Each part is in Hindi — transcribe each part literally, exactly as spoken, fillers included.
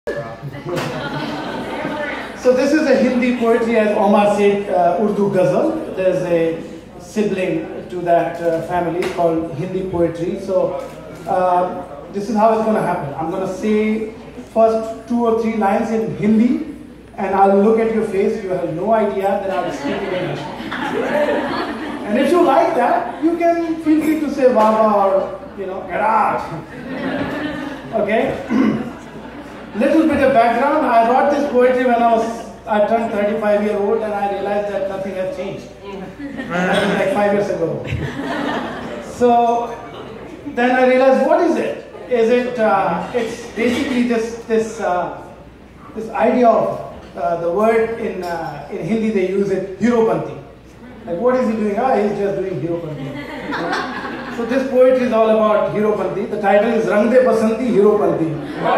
So this is a Hindi poetry, as Omar said, uh, Urdu ghazal. There's a sibling to that uh, family called Hindi poetry. So uh, this is how it's going to happen. I'm going to say first two or three lines in Hindi, and I'll look at your face. You have no idea that I'm speaking English. And if you like that, you can feel free to say Baba or, you know, get out. Okay? Little bit of background. I wrote this poetry when I was, I turned thirty-five year old, and I realized that nothing has changed. That was like five years ago. So then I realized, what is it? Is it? Uh, it's basically this this uh, this idea of uh, the word in uh, in Hindi they use it, Heropanti. Like, what is he doing? Ah, he's just doing Heropanti. Yeah. So this poetry is all about Heropanti. The title is Rang De Basanti Heropanti.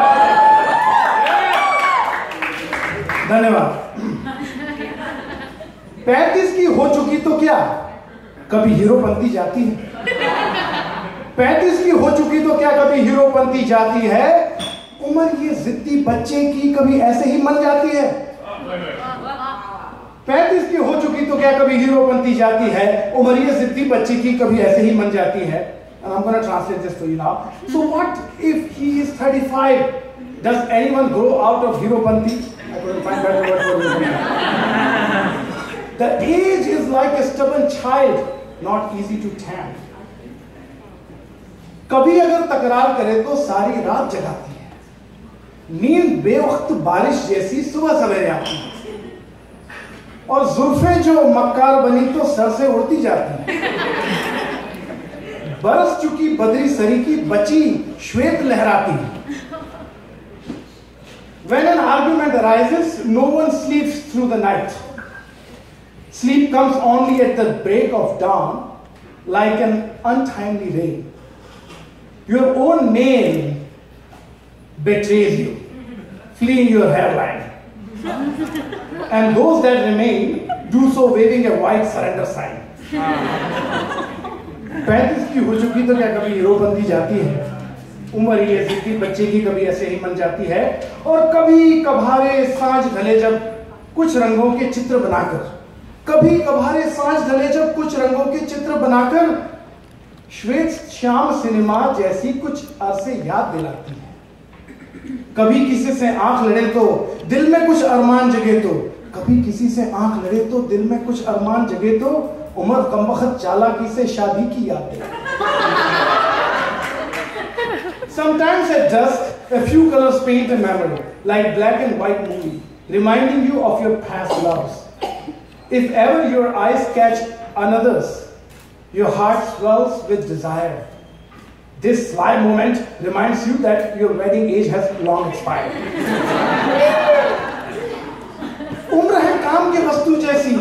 धन्यवाद। पैंतीस की हो चुकी तो क्या कभी हीरोपंती जाती है? पैंतीस की हो चुकी तो क्या कभी हीरोपंती जाती है? उम्र ये जिद्दी बच्चे की कभी ऐसे ही मन जाती है? पैंतीस की हो चुकी तो क्या कभी हीरोपंती जाती है? उम्र ये जिद्दी बच्चे की कभी ऐसे ही मन जाती है? And I'm going to translate this for you now. So what if he is thirty-five? Does anyone grow out of heropanti? I couldn't find better word for you. The age is like a stubborn child, not easy to tame. कभी अगर तकरार करे तो सारी रात जगाती है, नींद बेवक्त बारिश जैसी सुबह सवेरे आती है, और जुल्फे जो मक्कार बनी तो सर से उड़ती जाती है। बरस चुकी बदरी सरी की बची श्वेत लहराती है। When an argument arises, no one sleeps through the night. Sleep comes only at the break of dawn, like an untimely rain. Your own name betrays you, fleeing your hairline. And those that remain do so waving a white surrender sign. पैंतीस की हो चुकी तो क्या कभी हीरोपंती जाती है? उम्र ये जिद्दी बच्चे की कभी ऐसे ही मन जाती है, और कभी कभारे सांझ ढले जब कुछ रंगों के चित्र बनाकर, कभी कभारे सांझ ढले जब कुछ रंगों के चित्र बनाकर श्वेत श्याम सिनेमा जैसी कुछ अरसे याद दिलाती है। कभी किसी से आंख लड़े तो दिल में कुछ अरमान जगे तो, कभी किसी से आंख लड़े तो दिल में कुछ अरमान जगे तो, उम्र कमबख्त चालाकी से शादी की याद दिलाती है। Sometimes at dusk, a few colors paint a memory, like black and white movie, reminding you of your past loves. If ever your eyes catch another's, your heart swells with desire. This sly moment reminds you that your wedding age has long expired. उम्र है काम के वस्तु जैसी,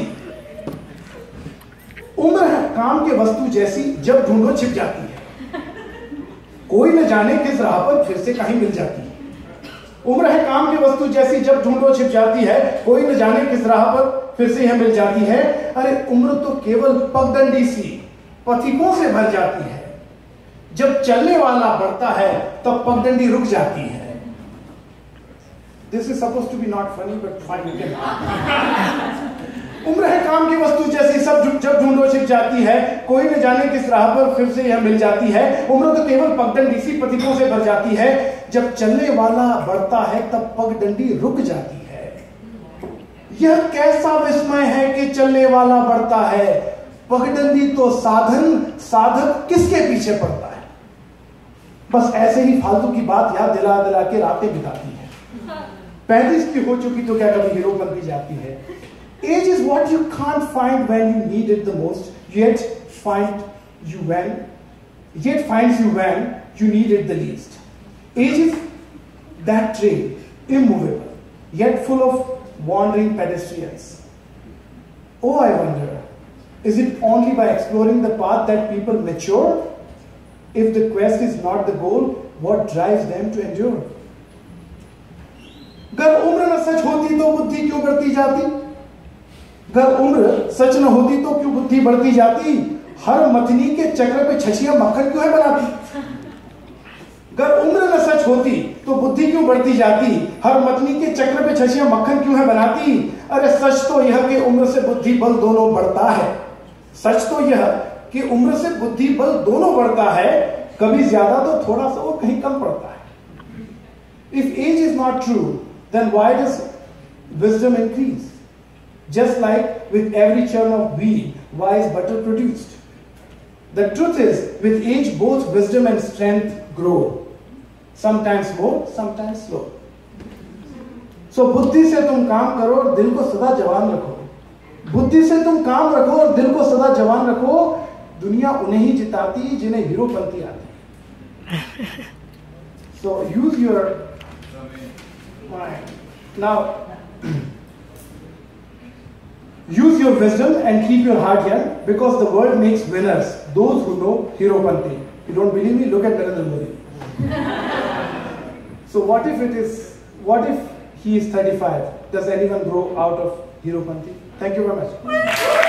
उम्र है काम के वस्तु जैसी, जब ढूंढो छिप जाती है। कोई न जाने किस राह पर फिर से कहीं मिल जाती है। उम्र है काम की वस्तु जैसी, जब ढूंढो छिप जाती है, कोई न जाने किस राह पर फिर से यह मिल जाती है। अरे उम्र तो केवल पगडंडी सी पथिकों से भर जाती है, जब चलने वाला बढ़ता है तब पगडंडी रुक जाती है। This is supposed to be not funny, but fine again. उम्र है काम की वस्तु जैसी, सब जब ढूंढो छिप जाती है, कोई न जाने किस राह पर फिर से यह मिल जाती है। उम्र तो केवल पगडंडी सी पथिकों से भर जाती है, जब चलने वाला बढ़ता है तब पगडंडी रुक जाती है। यह कैसा विस्मय है कि चलने वाला बढ़ता है, पगडंडी तो साधन, साधक किसके पीछे पड़ता है। बस ऐसे ही फालतू की बात याद दिला दिला के रातें बिताती है। पैंतीस की हो चुकी तो क्या कभी हीरोपंती जाती है। Age is what you can't find when you need it the most, yet find you when, yet finds you when you need it the least. Age is that train, immovable, yet full of wandering pedestrians. Oh, I wonder, is it only by exploring the path that people mature? If the quest is not the goal, what drives them to endure? अगर उम्र न सच होती तो बुद्धि क्यों बढ़ती जाती? अगर उम्र सच न होती तो क्यों बुद्धि बढ़ती जाती? हर मथनी के चक्र पे छछिया मक्खन क्यों है बनाती? अगर उम्र न सच होती तो बुद्धि क्यों बढ़ती जाती, हर मतनी के चक्र पे छछियां मक्खन क्यों है बनाती। अरे सच तो यह कि उम्र से बुद्धि बल दोनों बढ़ता है, सच तो यह कि उम्र से बुद्धि बल दोनों बढ़ता है, कभी ज्यादा तो थोड़ा सा और कहीं कम पड़ता है। If age is not true, then why does wisdom increase? Just like with every churn of wheat, why is butter produced? The truth is, with age both wisdom and strength grow, sometimes more, sometimes slow. So बुद्धि से तुम काम करो और दिल को सदा जवान रखो, बुद्धि से तुम काम रखो और दिल को सदा जवान रखो, दुनिया उन्हें ही जिताती जिन्हें हीरोपंती आती। So use your mind. Now use your wisdom and keep your heart young, because the world makes winners those who know Heropanti. You don't believe me? Look at Narendra Modi. So what if it is, what if he is thirty-five? Does anyone grow out of Heropanti? Thank you very much.